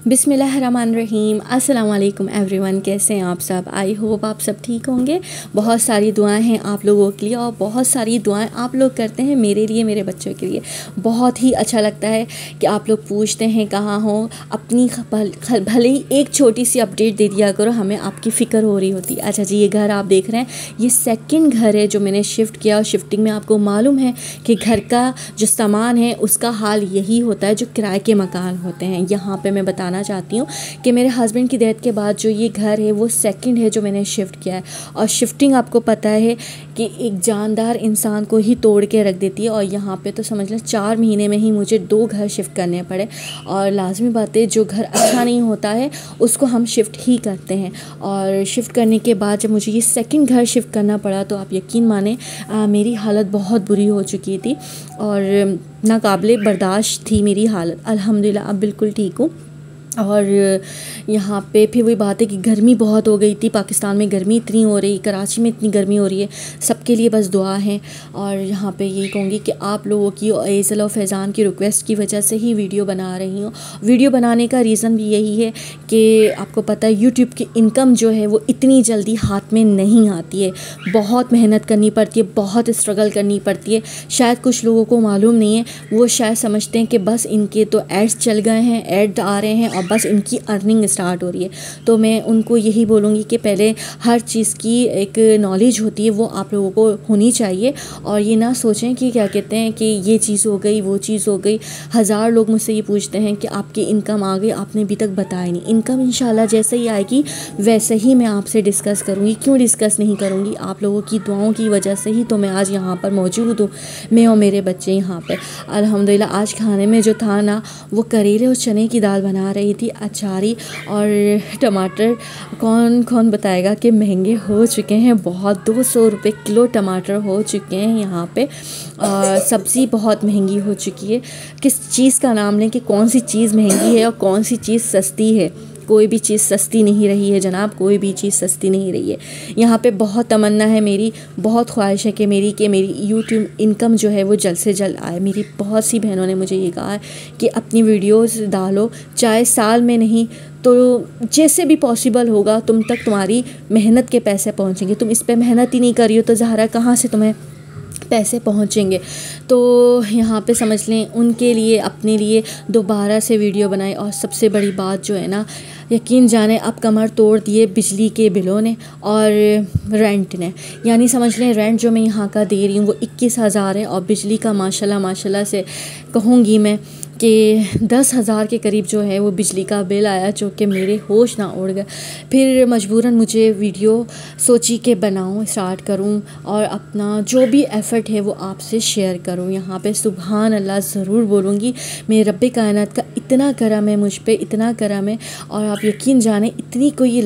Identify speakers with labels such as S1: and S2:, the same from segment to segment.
S1: बिस्मिल्लाहिर्रहमानिर्रहीम। अस्सलाम वालेकुम एवरीवन, कैसे हैं आप सब। आई होप आप सब ठीक होंगे। बहुत सारी दुआएं हैं आप लोगों के लिए और बहुत सारी दुआएं आप लोग करते हैं मेरे लिए, मेरे बच्चों के लिए। बहुत ही अच्छा लगता है कि आप लोग पूछते हैं कहाँ हो, अपनी भले ही एक छोटी सी अपडेट दे दिया करो, हमें आपकी फ़िक्र हो रही होती। अच्छा जी, ये घर आप देख रहे हैं, ये सेकंड घर है जो मैंने शिफ्ट किया। और शिफ्टिंग में आपको मालूम है कि घर का जो सामान है उसका हाल यही होता है जो किराए के मकान होते हैं। यहाँ पे मैं बताना चाहती हूँ कि मेरे हस्बैंड की डेथ के बाद जो ये घर है वो सेकंड है जो मैंने शिफ्ट किया है। और शिफ्टिंग आपको पता है कि एक जानदार इंसान को ही तोड़ के रख देती है। और यहाँ पे तो समझ लें 4 महीने में ही मुझे 2 घर शिफ्ट करने पड़े। और लाजमी बात है, जो घर अच्छा नहीं होता है उसको हम शिफ्ट ही करते हैं। और शिफ्ट करने के बाद जब मुझे ये सेकंड घर शिफ्ट करना पड़ा तो आप यकीन माने मेरी हालत बहुत बुरी हो चुकी थी और नाकाबिले बर्दाश्त थी मेरी हालत। अल्हम्दुलिल्लाह अब बिल्कुल ठीक हूँ। और यहाँ पे फिर वही बात है कि गर्मी बहुत हो गई थी। पाकिस्तान में गर्मी इतनी हो रही, कराची में इतनी गर्मी हो रही है। सबके लिए बस दुआ है। और यहाँ पे यही कहूँगी कि आप लोगों की और एज़ल और फैज़ान की रिक्वेस्ट की वजह से ही वीडियो बना रही हूँ। वीडियो बनाने का रीज़न भी यही है कि आपको पता है यूट्यूब की इनकम जो है वो इतनी जल्दी हाथ में नहीं आती है। बहुत मेहनत करनी पड़ती है, बहुत स्ट्रगल करनी पड़ती है। शायद कुछ लोगों को मालूम नहीं है, वो शायद समझते हैं कि बस इनके तो एड्स चल गए हैं, ऐड आ रहे हैं और बस इनकी अर्निंग स्टार्ट हो रही है। तो मैं उनको यही बोलूँगी कि पहले हर चीज़ की एक नॉलेज होती है वो आप लोगों को होनी चाहिए। और ये ना सोचें कि क्या कहते हैं कि ये चीज़ हो गई, वो चीज़ हो गई। हज़ार लोग मुझसे ये पूछते हैं कि आपकी इनकम आ गई, आपने अभी तक बताया नहीं। इनकम इंशाल्लाह जैसे ही आएगी वैसे ही मैं आपसे डिस्कस करूँगी। क्यों डिस्कस नहीं करूँगी, आप लोगों की दुआओं की वजह से ही तो मैं आज यहाँ पर मौजूद हूँ, मैं और मेरे बच्चे यहाँ पर। अल्हम्दुलिल्लाह आज खाने में जो था ना वो करेले और चने की दाल बना रही थी, अचारी और टमाटर। कौन कौन बताएगा कि महंगे हो चुके हैं बहुत। 200 रुपये किलो टमाटर हो चुके हैं यहाँ पे। सब्ज़ी बहुत महंगी हो चुकी है। किस चीज़ का नाम लें कि कौन सी चीज़ महंगी है और कौन सी चीज़ सस्ती है। कोई भी चीज़ सस्ती नहीं रही है जनाब, कोई भी चीज़ सस्ती नहीं रही है। यहाँ पे बहुत तमन्ना है मेरी, बहुत ख्वाहिश है कि मेरी यूट्यूब इनकम जो है वो जल्द से जल्द आए। मेरी बहुत सी बहनों ने मुझे ये कहा है कि अपनी वीडियोस डालो, चाहे साल में नहीं तो जैसे भी पॉसिबल होगा तुम तक तुम्हारी मेहनत के पैसे पहुँचेंगे। तुम इस पर मेहनत ही नहीं कर रही हो तो ज़ाहिर कहाँ से तुम्हें पैसे पहुँचेंगे। तो यहाँ पे समझ लें उनके लिए, अपने लिए दोबारा से वीडियो बनाई। और सबसे बड़ी बात जो है ना, यकीन जाने अब कमर तोड़ दिए बिजली के बिलों ने और रेंट ने। यानी समझ लें रेंट जो मैं यहाँ का दे रही हूँ वो 21,000 है और बिजली का माशाल्लाह से कहूँगी मैं कि 10,000 के करीब जो है वो बिजली का बिल आया, जो कि मेरे होश ना उड़ गए। फिर मजबूरन मुझे वीडियो सोची के बनाऊँ, स्टार्ट करूँ और अपना जो भी एफ़र्ट है वो आपसे शेयर करूँ। यहाँ पे सुबहान अल्लाह ज़रूर बोलूँगी। मेरे रब्बे कायनात का इतना करम है मुझ पे, इतना करम है। और आप यकीन जाने इतनी कोई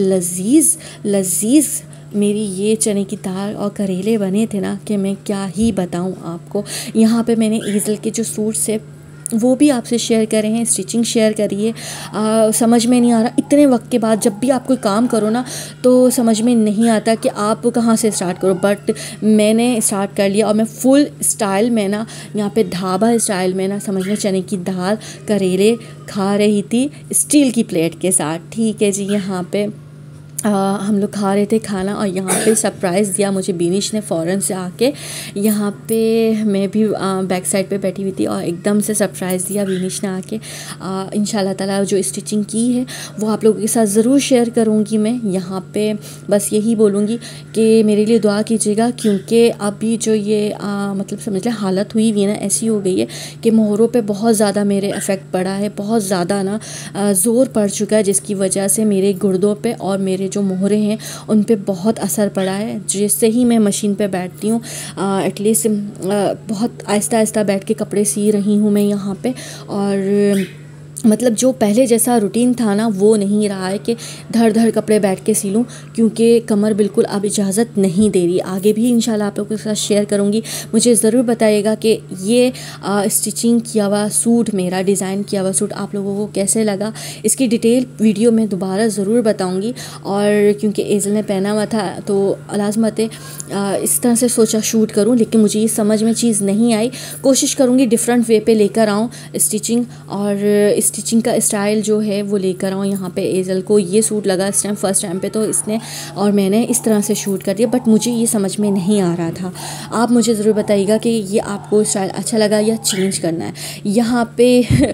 S1: लजीज़ मेरी ये चने की दाल और करेले बने थे ना कि मैं क्या ही बताऊँ आपको। यहाँ पे मैंने ईज़ल के जो सूट्स है वो भी आपसे शेयर करे हैं, स्टिचिंग शेयर करिए। समझ में नहीं आ रहा इतने वक्त के बाद, जब भी आप कोई काम करो ना तो समझ में नहीं आता कि आप कहाँ से स्टार्ट करो। बट मैंने स्टार्ट कर लिया और मैं फुल स्टाइल में ना, यहाँ पे ढाबा स्टाइल में ना, समझ में चने की दाल करेले खा रही थी स्टील की प्लेट के साथ। ठीक है जी, यहाँ पे हम लोग खा रहे थे खाना और यहाँ पे सरप्राइज़ दिया मुझे बीनिश ने फ़ौरन से आके। यहाँ पे मैं भी बैक साइड पे बैठी हुई थी और एकदम से सरप्राइज़ दिया बीनिश ने आके। इंशाल्लाह ताला जो स्टिचिंग की है वो आप लोगों के साथ ज़रूर शेयर करूँगी मैं। यहाँ पे बस यही बोलूँगी कि मेरे लिए दुआ कीजिएगा, क्योंकि अभी जो ये मतलब समझ लें हालत हुई है ना, ऐसी हो गई है कि मोहरों पे बहुत ज़्यादा मेरे इफ़ेक्ट पड़ा है, बहुत ज़्यादा ना ज़ोर पड़ चुका है, जिसकी वजह से मेरे गुर्दों पे और मेरे जो मोहरे हैं उन पे बहुत असर पड़ा है। जिससे ही मैं मशीन पे बैठती हूँ, एटलीस्ट बहुत आहिस्ता आहिस्ता बैठ के कपड़े सी रही हूँ मैं यहाँ पे। और मतलब जो पहले जैसा रूटीन था ना वो नहीं रहा है कि धड़ धड़ कपड़े बैठ के सी लूँ, क्योंकि कमर बिल्कुल अब इजाज़त नहीं दे रही। आगे भी इंशाल्लाह आप लोगों के साथ शेयर करूँगी। मुझे ज़रूर बताइएगा कि ये स्टिचिंग किया हुआ सूट, मेरा डिज़ाइन किया हुआ सूट आप लोगों को कैसे लगा। इसकी डिटेल वीडियो में दोबारा ज़रूर बताऊँगी। और क्योंकि एज़ल ने पहना हुआ था तो लाज़मत है इस तरह से सोचा शूट करूँ, लेकिन मुझे ये समझ में चीज़ नहीं आई। कोशिश करूँगी डिफरेंट वे पे लेकर आऊँ स्टिचिंग। और स्टिचिंग का स्टाइल जो है वो लेकर आऊँ। यहाँ पे एजल को ये सूट लगा इस टाइम फर्स्ट टाइम पे, तो इसने और मैंने इस तरह से शूट कर दिया, बट मुझे ये समझ में नहीं आ रहा था। आप मुझे ज़रूर बताइएगा कि ये आपको स्टाइल अच्छा लगा या चेंज करना है। यहाँ पे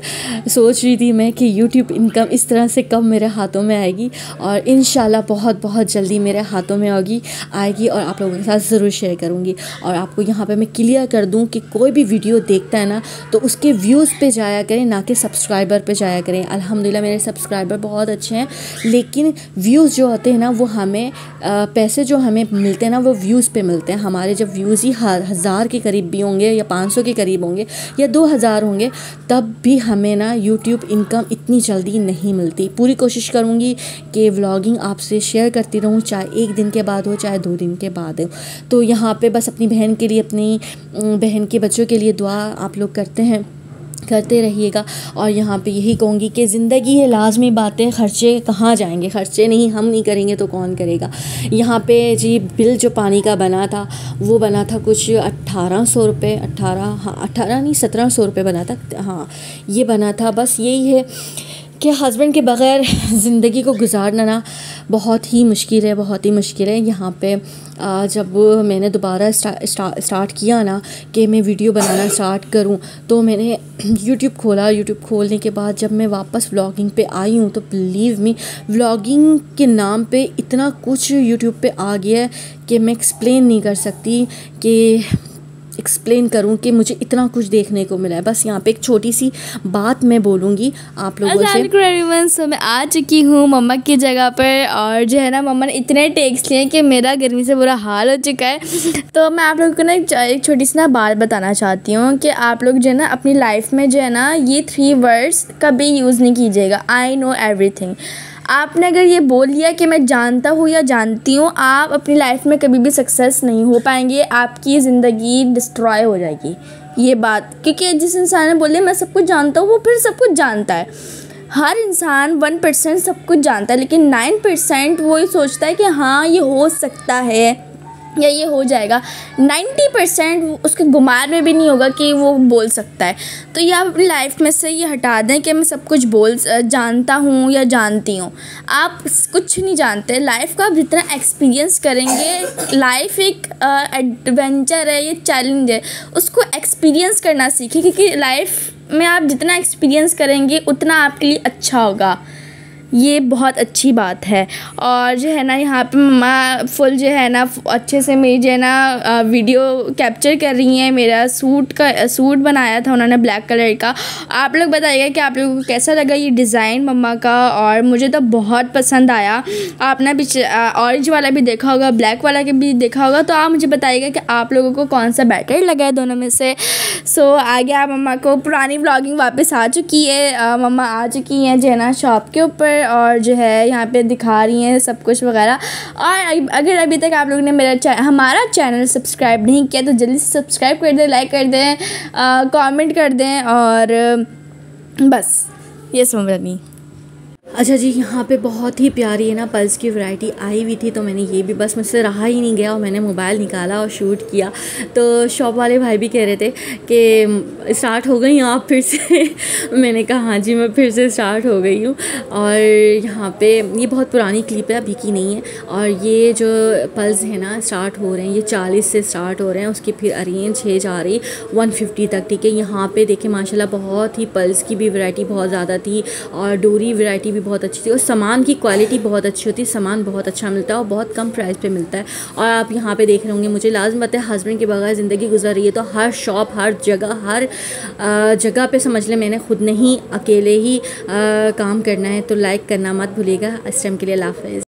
S1: सोच रही थी मैं कि यूट्यूब इनकम इस तरह से कब मेरे हाथों में आएगी, और इंशाल्लाह बहुत बहुत जल्दी मेरे हाथों में आएगी और आप लोगों के साथ ज़रूर शेयर करूँगी। और आपको यहाँ पे मैं क्लियर कर दूँ कि कोई भी वीडियो देखता है ना तो उसके व्यूज़ पे जाया करें, ना कि सब्सक्राइबर पे जाया करें। अल्हम्दुलिल्लाह मेरे सब्सक्राइबर बहुत अच्छे हैं, लेकिन व्यूज़ जो होते हैं ना वो हमें पैसे जो हमें मिलते हैं ना वो व्यूज़ पे मिलते हैं। हमारे जब व्यूज़ ही 1000 के करीब भी होंगे या 500 के करीब होंगे या 2000 होंगे, तब भी हमें ना यूट्यूब इनकम इतनी जल्दी नहीं मिलती। पूरी कोशिश करूँगी कि व्लॉगिंग आपसे शेयर करती रहूँ, चाहे 1 दिन के बाद हो चाहे 2 दिन के बाद हो। तो यहाँ पे बस अपनी बहन के लिए, अपनी बहन के बच्चों के लिए दुआ आप लोग करते रहिएगा। और यहाँ पे यही कहूँगी कि ज़िंदगी है लाजमी बातें, ख़र्चे कहाँ जाएंगे, ख़र्चे नहीं हम नहीं करेंगे तो कौन करेगा। यहाँ पे जी बिल जो पानी का बना था वो बना था कुछ 1800 रुपये, 18 नहीं 1700 रुपये बना था। हाँ ये बना था। बस यही है कि हस्बैंड के बग़ैर ज़िंदगी को गुजारना ना बहुत ही मुश्किल है, बहुत ही मुश्किल है। यहाँ पे जब मैंने दोबारा स्टार्ट किया ना कि मैं वीडियो बनाना स्टार्ट करूं, तो मैंने यूट्यूब खोला। यूट्यूब खोलने के बाद जब मैं वापस व्लॉगिंग पे आई हूं तो बिलीव मी, व्लॉगिंग के नाम पे इतना कुछ यूट्यूब पे आ गया है कि मैं एक्सप्लेन नहीं कर सकती कि एक्सप्लेन करूं कि मुझे इतना कुछ देखने को मिला है। बस यहाँ पे एक छोटी सी बात मैं बोलूँगी आप लोगों से।
S2: सो मैं आ चुकी हूँ मम्मा की जगह पर, और जो है ना मम्मा ने इतने टेक्स लिए कि मेरा गर्मी से बुरा हाल हो चुका है। तो मैं आप लोगों को ना एक छोटी सी ना बात बताना चाहती हूँ कि आप लोग जो है ना अपनी लाइफ में जो है ना ये 3 वर्ड्स कभी यूज़ नहीं कीजिएगा, आई नो एवरीथिंग। आपने अगर ये बोल लिया कि मैं जानता हूँ या जानती हूँ, आप अपनी लाइफ में कभी भी सक्सेस नहीं हो पाएंगे, आपकी ज़िंदगी डिस्ट्रॉय हो जाएगी ये बात। क्योंकि जिस इंसान ने बोले मैं सब कुछ जानता हूँ वो फिर सब कुछ जानता है। हर इंसान 1% सब कुछ जानता है, लेकिन 9% वो ये सोचता है कि हाँ ये हो सकता है या ये हो जाएगा। 90% उसके गुमान में भी नहीं होगा कि वो बोल सकता है। तो ये आप अपनी लाइफ में से ये हटा दें कि मैं सब कुछ जानता हूँ या जानती हूँ। आप कुछ नहीं जानते। लाइफ का आप जितना एक्सपीरियंस करेंगे, लाइफ एक एडवेंचर है, ये चैलेंज है, उसको एक्सपीरियंस करना सीखें। क्योंकि लाइफ में आप जितना एक्सपीरियंस करेंगे उतना आपके लिए अच्छा होगा। ये बहुत अच्छी बात है। और जो है ना यहाँ पे मम्मा फुल जो है ना अच्छे से मेरी जो है ना वीडियो कैप्चर कर रही हैं। मेरा सूट बनाया था उन्होंने ब्लैक कलर का। आप लोग बताइएगा कि आप लोगों को कैसा लगा ये डिज़ाइन मम्मा का, और मुझे तो बहुत पसंद आया। आपने पीछे ऑरेंज वाला भी देखा होगा, ब्लैक वाला के भी देखा होगा, तो आप मुझे बताइएगा कि आप लोगों को कौन सा बेटर लगा है दोनों में से। सो आगे आप मम्मा को पुरानी व्लॉगिंग वापस आ चुकी है, मम्मा आ चुकी हैं जो है ना शॉप के ऊपर, और जो है यहाँ पे दिखा रही हैं सब कुछ वगैरह। और अगर अभी तक आप लोगों ने हमारा चैनल सब्सक्राइब नहीं किया तो जल्दी से सब्सक्राइब कर दें, लाइक कर दें, कमेंट कर दें, और बस ये समझ नहीं।
S1: अच्छा जी, यहाँ पे बहुत ही प्यारी है ना पल्स की वैरायटी आई हुई थी, तो मैंने ये भी बस मुझसे रहा ही नहीं गया और मैंने मोबाइल निकाला और शूट किया। तो शॉप वाले भाई भी कह रहे थे कि स्टार्ट हो गई आप फिर से मैंने कहा हाँ जी मैं फिर से स्टार्ट हो गई हूँ। और यहाँ पे ये बहुत पुरानी क्लिप है, अभी की नहीं है। और ये जो पल्स है ना स्टार्ट हो रहे हैं, ये 40 से स्टार्ट हो रहे हैं, उसकी फिर अरेंज है जा रही 150 तक। ठीक है, यहाँ पे देखिए माशाल्लाह बहुत ही पल्स की भी वैरायटी बहुत ज़्यादा थी, और डोरी वैरायटी बहुत अच्छी थी, और सामान की क्वालिटी बहुत अच्छी होती है, सामान बहुत अच्छा मिलता है और बहुत कम प्राइस पे मिलता है। और आप यहाँ पे देख रहे होंगे, मुझे लाज़िम पता है हस्बैंड के बगैर ज़िंदगी गुजर रही है, तो हर शॉप हर जगह पे समझ लें मैंने खुद नहीं अकेले ही काम करना है। तो लाइक करना मत भूलिएगा। इस टाइम के लिए अल्लाह हाफ़िज़।